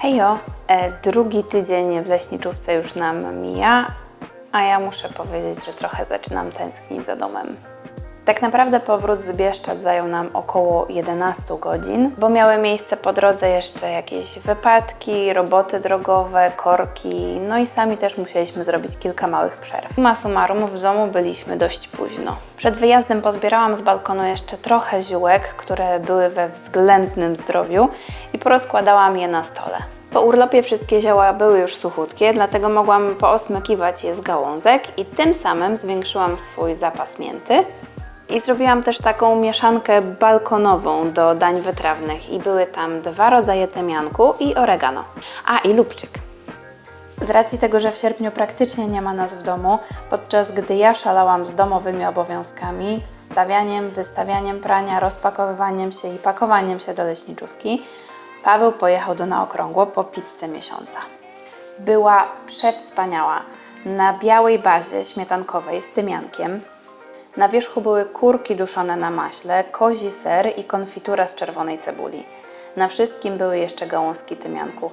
Hejo, drugi tydzień w leśniczówce już nam mija, a ja muszę powiedzieć, że trochę zaczynam tęsknić za domem. Tak naprawdę powrót z Bieszczad zajął nam około 11 godzin, bo miały miejsce po drodze jeszcze jakieś wypadki, roboty drogowe, korki, no i sami też musieliśmy zrobić kilka małych przerw. Summa summarum w domu byliśmy dość późno. Przed wyjazdem pozbierałam z balkonu jeszcze trochę ziółek, które były we względnym zdrowiu i porozkładałam je na stole. Po urlopie wszystkie zioła były już suchutkie, dlatego mogłam poosmykiwać je z gałązek i tym samym zwiększyłam swój zapas mięty. I zrobiłam też taką mieszankę balkonową do dań wytrawnych i były tam 2 rodzaje tymianku i oregano. A, i lubczyk. Z racji tego, że w sierpniu praktycznie nie ma nas w domu, podczas gdy ja szalałam z domowymi obowiązkami, z wstawianiem, wystawianiem prania, rozpakowywaniem się i pakowaniem się do leśniczówki, Paweł pojechał do Na Okrągło po pizzę miesiąca. Była przewspaniała, na białej bazie śmietankowej z tymiankiem. Na wierzchu były kurki duszone na maśle, kozi ser i konfitura z czerwonej cebuli. Na wszystkim były jeszcze gałązki tymianku.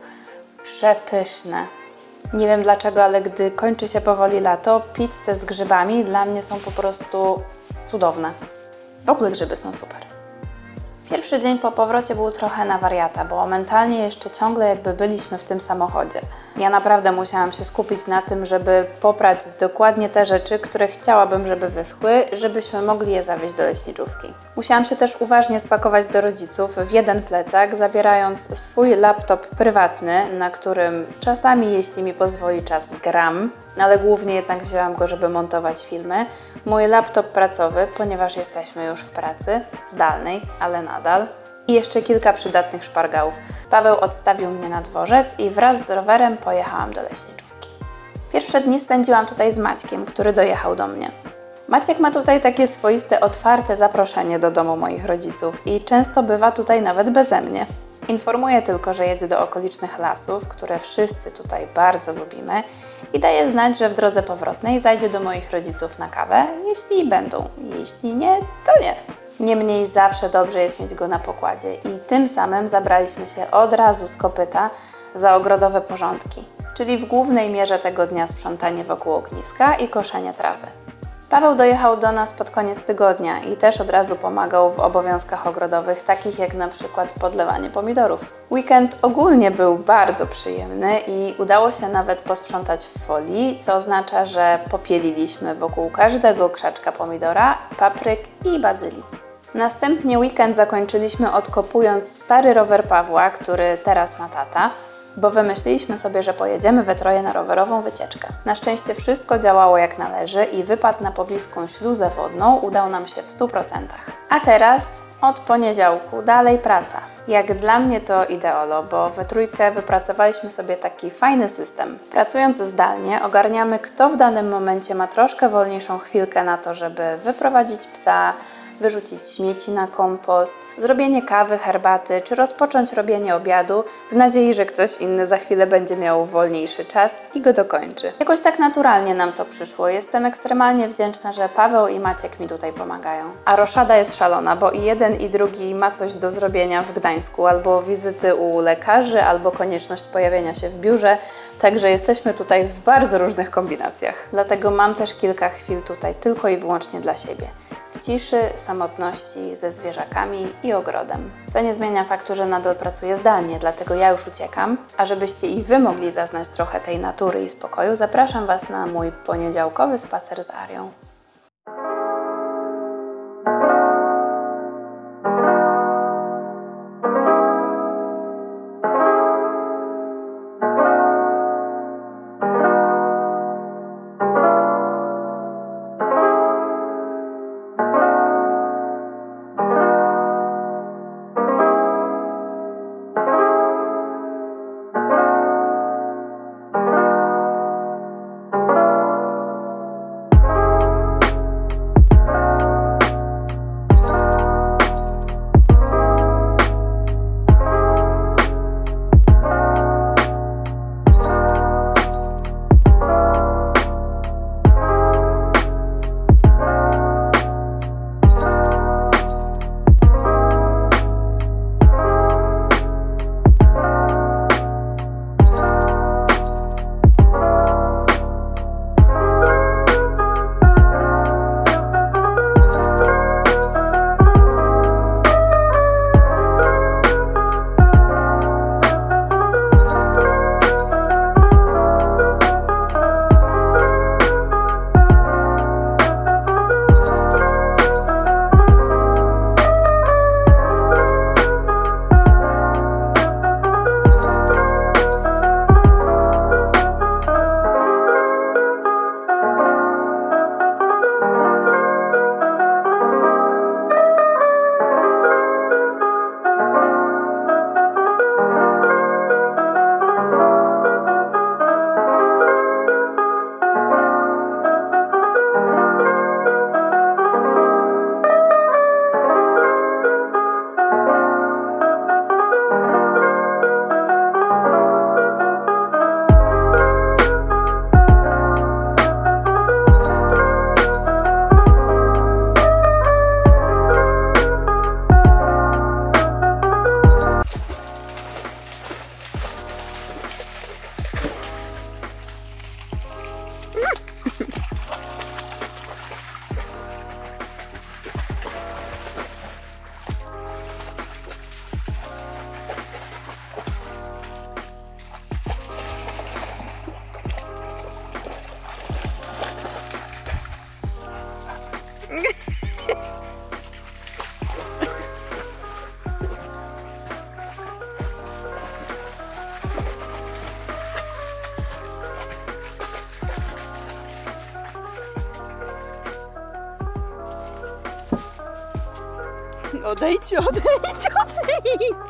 Przepyszne. Nie wiem dlaczego, ale gdy kończy się powoli lato, pizze z grzybami dla mnie są po prostu cudowne. W ogóle grzyby są super. Pierwszy dzień po powrocie był trochę na wariata, bo mentalnie jeszcze ciągle jakby byliśmy w tym samochodzie. Ja naprawdę musiałam się skupić na tym, żeby poprać dokładnie te rzeczy, które chciałabym, żeby wyschły, żebyśmy mogli je zawieźć do leśniczówki. Musiałam się też uważnie spakować do rodziców w jeden plecak, zabierając swój laptop prywatny, na którym czasami, jeśli mi pozwoli czas, gram, ale głównie jednak wzięłam go, żeby montować filmy. Mój laptop pracowy, ponieważ jesteśmy już w pracy, zdalnej, ale nadal. I jeszcze kilka przydatnych szpargałów. Paweł odstawił mnie na dworzec i wraz z rowerem pojechałam do leśniczówki. Pierwsze dni spędziłam tutaj z Maćkiem, który dojechał do mnie. Maciek ma tutaj takie swoiste, otwarte zaproszenie do domu moich rodziców i często bywa tutaj nawet beze mnie. Informuję tylko, że jedzie do okolicznych lasów, które wszyscy tutaj bardzo lubimy i daje znać, że w drodze powrotnej zajdzie do moich rodziców na kawę, jeśli będą. Jeśli nie, to nie. Niemniej zawsze dobrze jest mieć go na pokładzie i tym samym zabraliśmy się od razu z kopyta za ogrodowe porządki, czyli w głównej mierze tego dnia sprzątanie wokół ogniska i koszenie trawy. Paweł dojechał do nas pod koniec tygodnia i też od razu pomagał w obowiązkach ogrodowych, takich jak na przykład podlewanie pomidorów. Weekend ogólnie był bardzo przyjemny i udało się nawet posprzątać w folii, co oznacza, że popieliliśmy wokół każdego krzaczka pomidora, papryk i bazylii. Następnie weekend zakończyliśmy odkopując stary rower Pawła, który teraz ma tata, bo wymyśliliśmy sobie, że pojedziemy we troje na rowerową wycieczkę. Na szczęście wszystko działało jak należy i wypad na pobliską śluzę wodną udał nam się w 100%. A teraz od poniedziałku dalej praca. Jak dla mnie to ideolo, bo we trójkę wypracowaliśmy sobie taki fajny system. Pracując zdalnie ogarniamy, kto w danym momencie ma troszkę wolniejszą chwilkę na to, żeby wyprowadzić psa, wyrzucić śmieci na kompost, zrobienie kawy, herbaty, czy rozpocząć robienie obiadu w nadziei, że ktoś inny za chwilę będzie miał wolniejszy czas i go dokończy. Jakoś tak naturalnie nam to przyszło. Jestem ekstremalnie wdzięczna, że Paweł i Maciek mi tutaj pomagają. A roszada jest szalona, bo i jeden i drugi ma coś do zrobienia w Gdańsku, albo wizyty u lekarzy, albo konieczność pojawienia się w biurze, także jesteśmy tutaj w bardzo różnych kombinacjach. Dlatego mam też kilka chwil tutaj tylko i wyłącznie dla siebie. W ciszy, samotności, ze zwierzakami i ogrodem. Co nie zmienia faktu, że nadal pracuję zdalnie, dlatego ja już uciekam. A żebyście i Wy mogli zaznać trochę tej natury i spokoju, zapraszam Was na mój poniedziałkowy spacer z Arią. Odejdź, odejdź, odejdź!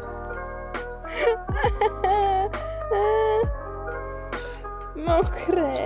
Mokre.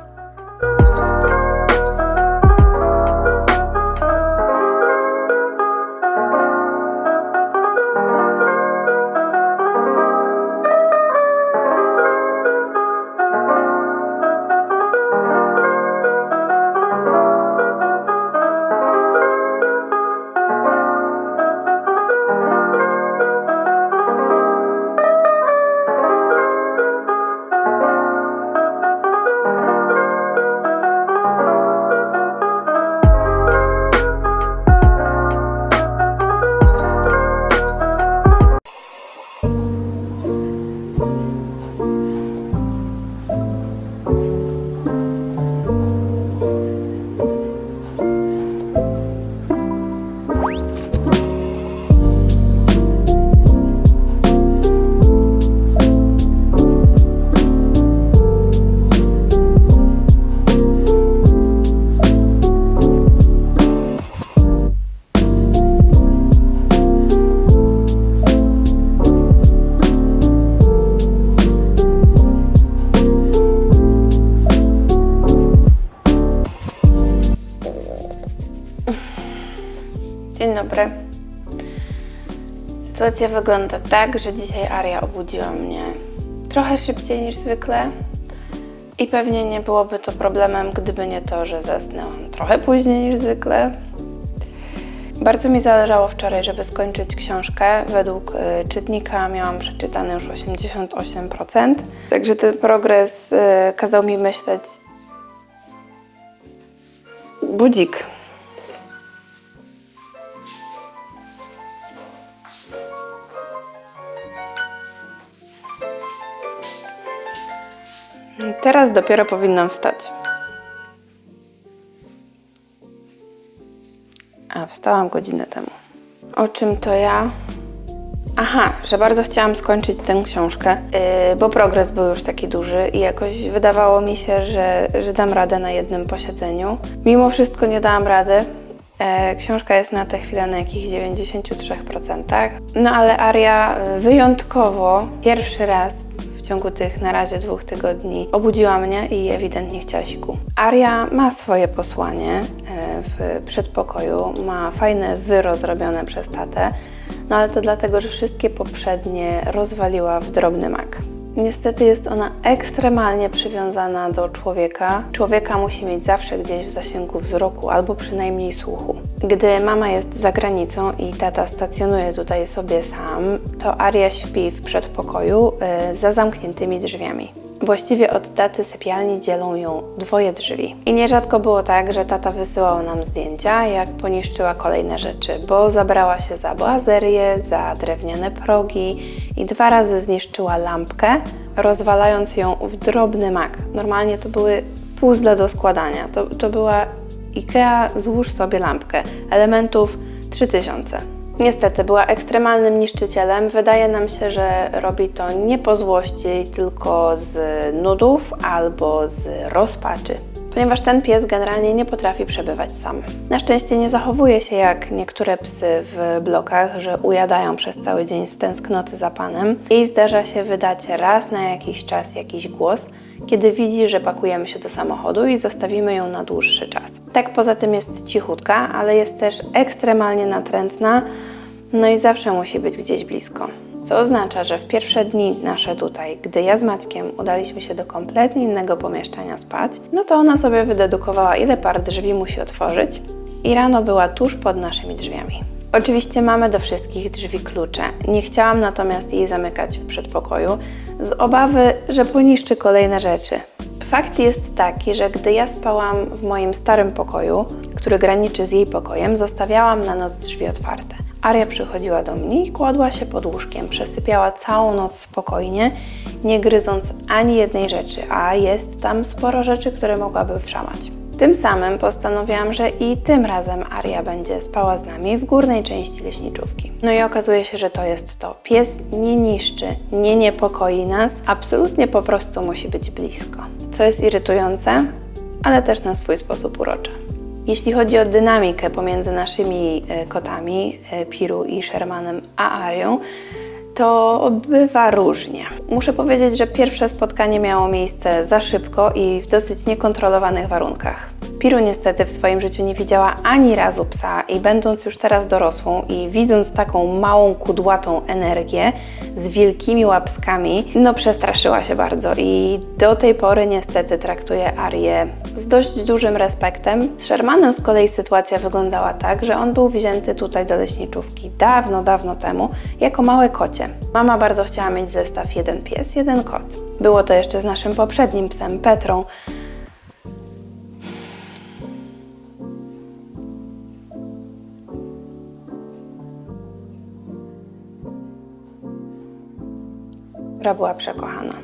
Dzień dobry. Sytuacja wygląda tak, że dzisiaj Aria obudziła mnie trochę szybciej niż zwykle i pewnie nie byłoby to problemem, gdyby nie to, że zasnęłam trochę później niż zwykle. Bardzo mi zależało wczoraj, żeby skończyć książkę. Według czytnika miałam przeczytane już 88%, także ten progres kazał mi myśleć. Budzik. Teraz dopiero powinnam wstać. A wstałam godzinę temu. O czym to ja? Aha, że bardzo chciałam skończyć tę książkę, bo progres był już taki duży i jakoś wydawało mi się, że dam radę na jednym posiedzeniu. Mimo wszystko nie dałam rady. Książka jest na tę chwilę na jakichś 93%. No ale Aria wyjątkowo pierwszy raz w ciągu tych na razie 2 tygodni obudziła mnie i ewidentnie chciała siku. Aria ma swoje posłanie w przedpokoju, ma fajne wyro zrobione przez tatę, no ale to dlatego, że wszystkie poprzednie rozwaliła w drobny mak. Niestety jest ona ekstremalnie przywiązana do człowieka. Człowieka musi mieć zawsze gdzieś w zasięgu wzroku albo przynajmniej słuchu. Gdy mama jest za granicą i tata stacjonuje tutaj sobie sam, to Aria śpi w przedpokoju za zamkniętymi drzwiami. Właściwie od taty sypialni dzielą ją 2 drzwi. I nierzadko było tak, że tata wysyłał nam zdjęcia, jak poniszczyła kolejne rzeczy, bo zabrała się za boazerię, za drewniane progi i 2 razy zniszczyła lampkę, rozwalając ją w drobny mak. Normalnie to były puzzle do składania. To była IKEA, złóż sobie lampkę. Elementów 3000. Niestety była ekstremalnym niszczycielem. Wydaje nam się, że robi to nie po złości, tylko z nudów albo z rozpaczy. Ponieważ ten pies generalnie nie potrafi przebywać sam. Na szczęście nie zachowuje się jak niektóre psy w blokach, że ujadają przez cały dzień z tęsknoty za panem. Jej zdarza się wydać raz na jakiś czas jakiś głos, kiedy widzi, że pakujemy się do samochodu i zostawimy ją na dłuższy czas. Tak poza tym jest cichutka, ale jest też ekstremalnie natrętna, no i zawsze musi być gdzieś blisko. Co oznacza, że w pierwsze dni nasze tutaj, gdy ja z Maćkiem udaliśmy się do kompletnie innego pomieszczenia spać, no to ona sobie wydedukowała, ile par drzwi musi otworzyć i rano była tuż pod naszymi drzwiami. Oczywiście mamy do wszystkich drzwi klucze. Nie chciałam natomiast jej zamykać w przedpokoju z obawy, że poniszczy kolejne rzeczy. Fakt jest taki, że gdy ja spałam w moim starym pokoju, który graniczy z jej pokojem, zostawiałam na noc drzwi otwarte. Aria przychodziła do mnie i kładła się pod łóżkiem, przesypiała całą noc spokojnie, nie gryząc ani jednej rzeczy, a jest tam sporo rzeczy, które mogłaby wszamać. Tym samym postanowiłam, że i tym razem Aria będzie spała z nami w górnej części leśniczówki. No i okazuje się, że to jest to. Pies nie niszczy, nie niepokoi nas, absolutnie po prostu musi być blisko. Co jest irytujące, ale też na swój sposób urocze. Jeśli chodzi o dynamikę pomiędzy naszymi kotami, Piru i Shermanem, a Arią, to bywa różnie. Muszę powiedzieć, że pierwsze spotkanie miało miejsce za szybko i w dosyć niekontrolowanych warunkach. Piru niestety w swoim życiu nie widziała ani razu psa i będąc już teraz dorosłą i widząc taką małą, kudłatą energię z wielkimi łapskami, no przestraszyła się bardzo i do tej pory niestety traktuje Arię z dość dużym respektem. Z Shermanem z kolei sytuacja wyglądała tak, że on był wzięty tutaj do leśniczówki dawno, dawno temu jako małe kocie. Mama bardzo chciała mieć zestaw jeden pies, jeden kot. Było to jeszcze z naszym poprzednim psem, Petrą. Która była przekochana.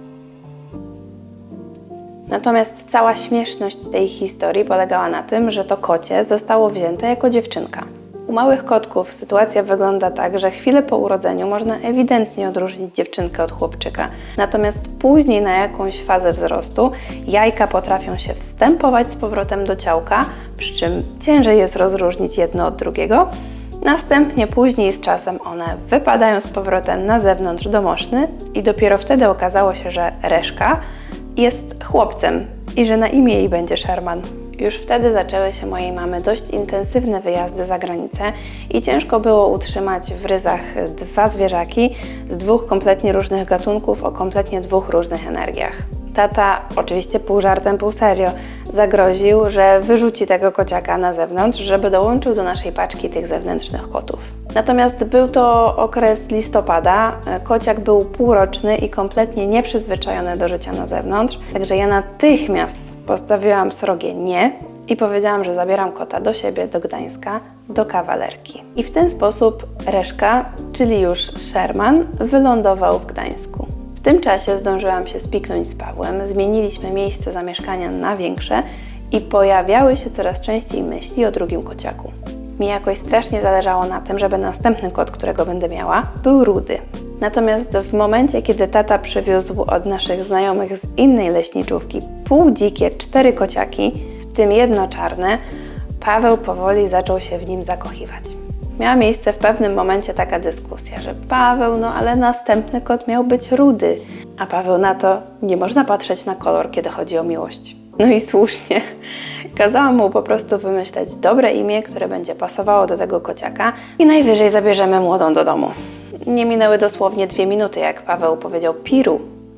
Natomiast cała śmieszność tej historii polegała na tym, że to kocie zostało wzięte jako dziewczynka. U małych kotków sytuacja wygląda tak, że chwilę po urodzeniu można ewidentnie odróżnić dziewczynkę od chłopczyka. Natomiast później na jakąś fazę wzrostu jajka potrafią się wstępować z powrotem do ciałka, przy czym ciężej jest rozróżnić jedno od drugiego. Następnie później z czasem one wypadają z powrotem na zewnątrz do moszny i dopiero wtedy okazało się, że Reszka jest chłopcem i że na imię jej będzie Sherman. Już wtedy zaczęły się mojej mamy dość intensywne wyjazdy za granicę i ciężko było utrzymać w ryzach dwa zwierzaki z dwóch kompletnie różnych gatunków o kompletnie dwóch różnych energiach. Tata, oczywiście pół żartem, pół serio, zagroził, że wyrzuci tego kociaka na zewnątrz, żeby dołączył do naszej paczki tych zewnętrznych kotów. Natomiast był to okres listopada, kociak był półroczny i kompletnie nieprzyzwyczajony do życia na zewnątrz, także ja natychmiast postawiłam srogie nie i powiedziałam, że zabieram kota do siebie, do Gdańska, do kawalerki. I w ten sposób Reszka, czyli już Sherman, wylądował w Gdańsku. W tym czasie zdążyłam się spiknąć z Pawłem, zmieniliśmy miejsce zamieszkania na większe i pojawiały się coraz częściej myśli o drugim kociaku. Mi jakoś strasznie zależało na tym, żeby następny kot, którego będę miała, był rudy. Natomiast w momencie, kiedy tata przywiózł od naszych znajomych z innej leśniczówki półdzikie 4 kociaki, w tym jedno czarne, Paweł powoli zaczął się w nim zakochiwać. Miała miejsce w pewnym momencie taka dyskusja, że Paweł, no ale następny kot miał być rudy. A Paweł na to, nie można patrzeć na kolor, kiedy chodzi o miłość. No i słusznie. Kazałam mu po prostu wymyśleć dobre imię, które będzie pasowało do tego kociaka i najwyżej zabierzemy młodą do domu. Nie minęły dosłownie 2 minuty, jak Paweł powiedział Piru.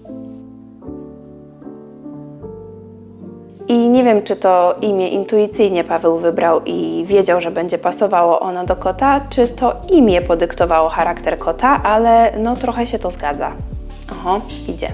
I nie wiem, czy to imię intuicyjnie Paweł wybrał i wiedział, że będzie pasowało ono do kota, czy to imię podyktowało charakter kota, ale no trochę się to zgadza. Oho, idzie.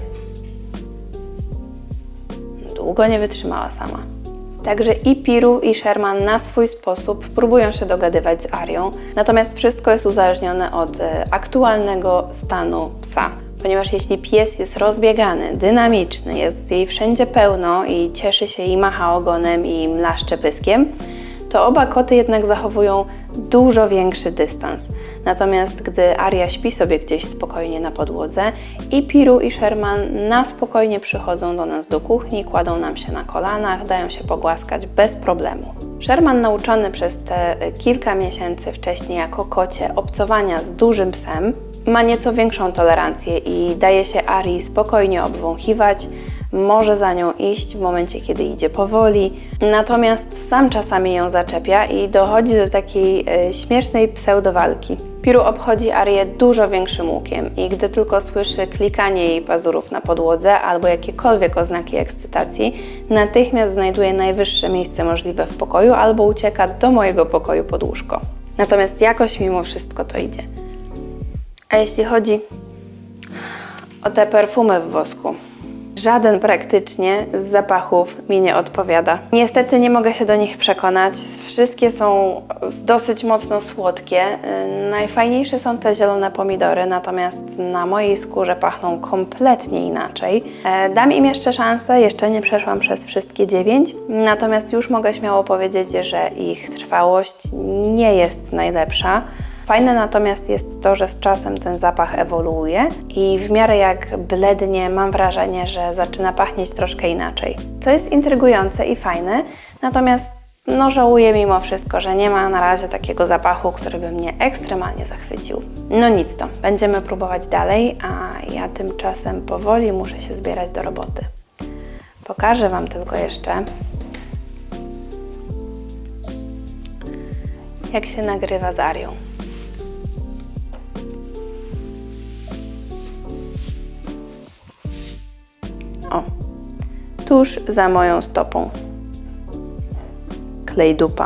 Długo nie wytrzymała sama. Także i Piru, i Sherman na swój sposób próbują się dogadywać z Arią, natomiast wszystko jest uzależnione od aktualnego stanu psa. Ponieważ jeśli pies jest rozbiegany, dynamiczny, jest jej wszędzie pełno i cieszy się i macha ogonem i mlaszcze pyskiem, to oba koty jednak zachowują dużo większy dystans. Natomiast gdy Aria śpi sobie gdzieś spokojnie na podłodze i Piru i Sherman na spokojnie przychodzą do nas do kuchni, kładą nam się na kolanach, dają się pogłaskać bez problemu. Sherman, nauczony przez te kilka miesięcy wcześniej jako kocie obcowania z dużym psem, ma nieco większą tolerancję i daje się Arii spokojnie obwąchiwać, może za nią iść w momencie, kiedy idzie powoli, natomiast sam czasami ją zaczepia i dochodzi do takiej śmiesznej pseudowalki. Piru obchodzi Arię dużo większym łukiem i gdy tylko słyszy klikanie jej pazurów na podłodze albo jakiekolwiek oznaki ekscytacji, natychmiast znajduje najwyższe miejsce możliwe w pokoju albo ucieka do mojego pokoju pod łóżko. Natomiast jakoś mimo wszystko to idzie. A jeśli chodzi o te perfumy w wosku, żaden praktycznie z zapachów mi nie odpowiada. Niestety nie mogę się do nich przekonać. Wszystkie są dosyć mocno słodkie. Najfajniejsze są te zielone pomidory, natomiast na mojej skórze pachną kompletnie inaczej. Dam im jeszcze szansę, jeszcze nie przeszłam przez wszystkie 9, natomiast już mogę śmiało powiedzieć, że ich trwałość nie jest najlepsza. Fajne natomiast jest to, że z czasem ten zapach ewoluuje i w miarę jak blednie, mam wrażenie, że zaczyna pachnieć troszkę inaczej. Co jest intrygujące i fajne, natomiast no żałuję mimo wszystko, że nie ma na razie takiego zapachu, który by mnie ekstremalnie zachwycił. No nic to, będziemy próbować dalej, a ja tymczasem powoli muszę się zbierać do roboty. Pokażę Wam tylko jeszcze, jak się nagrywa z Arią. O, tuż za moją stopą. Klej dupa.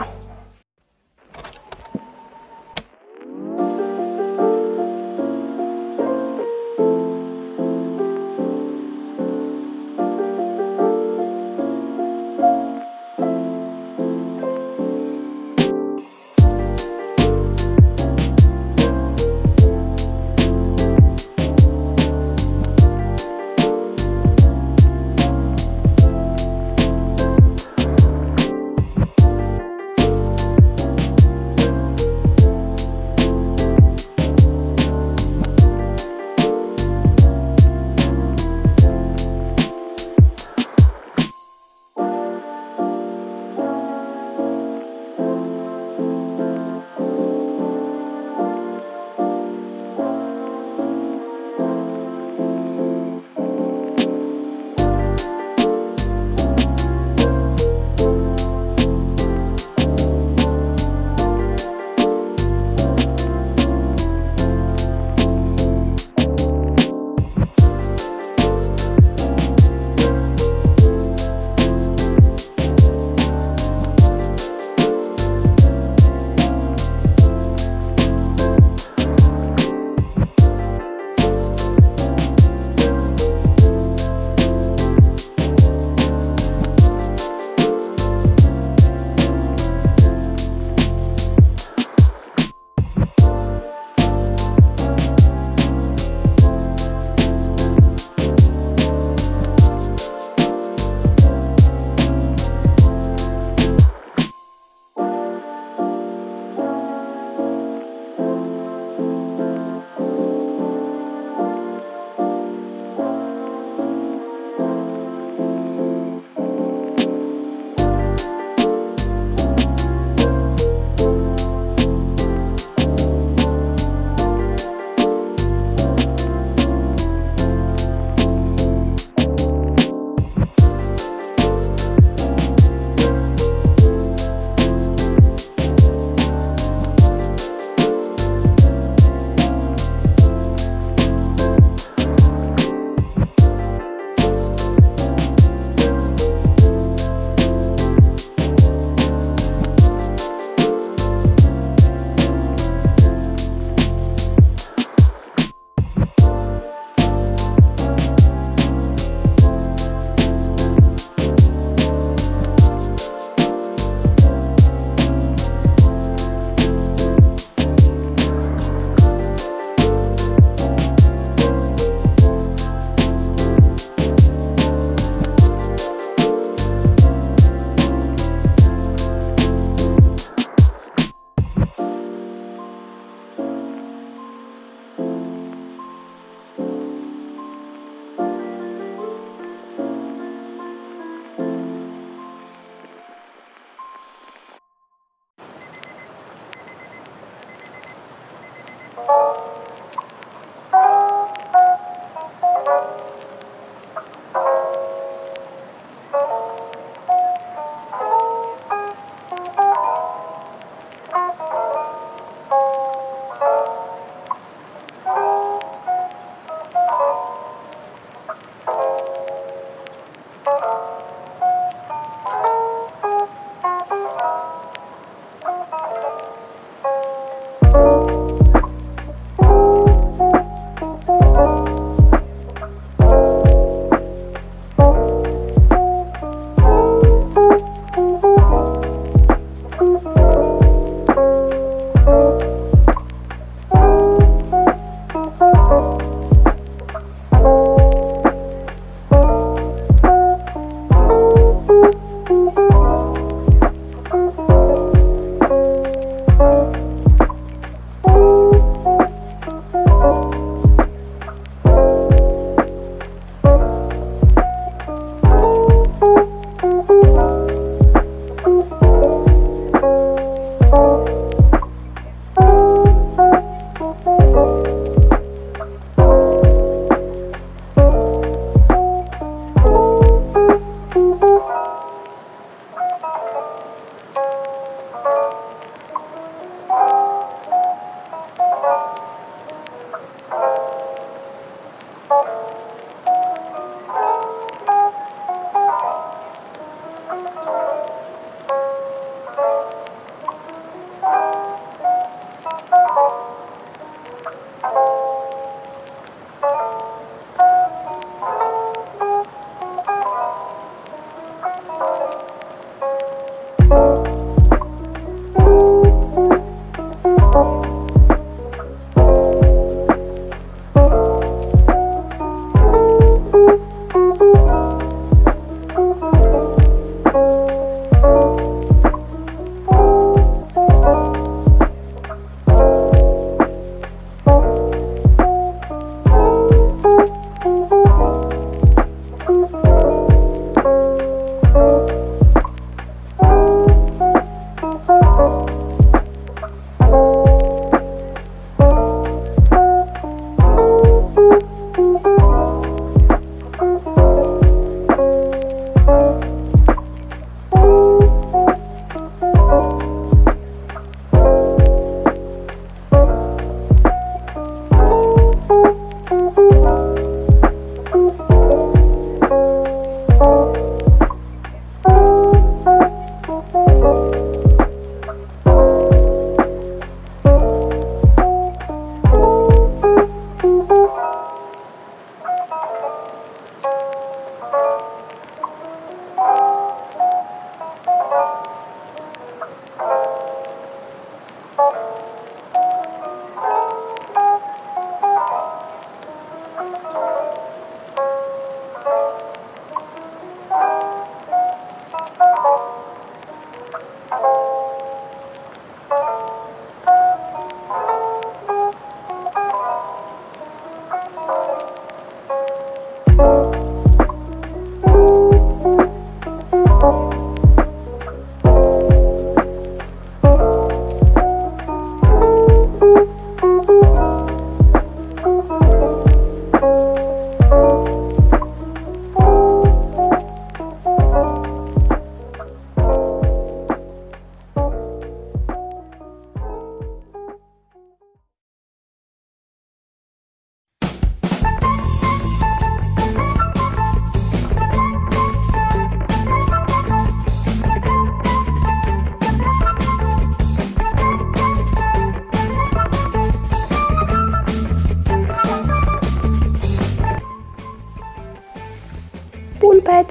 bed.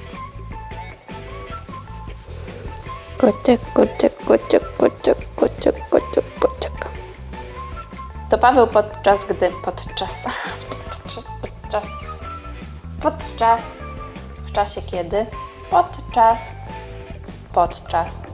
Kociek, kociek, kociek, kociek, kociek, kociek, kociek. To Paweł w czasie kiedy? Podczas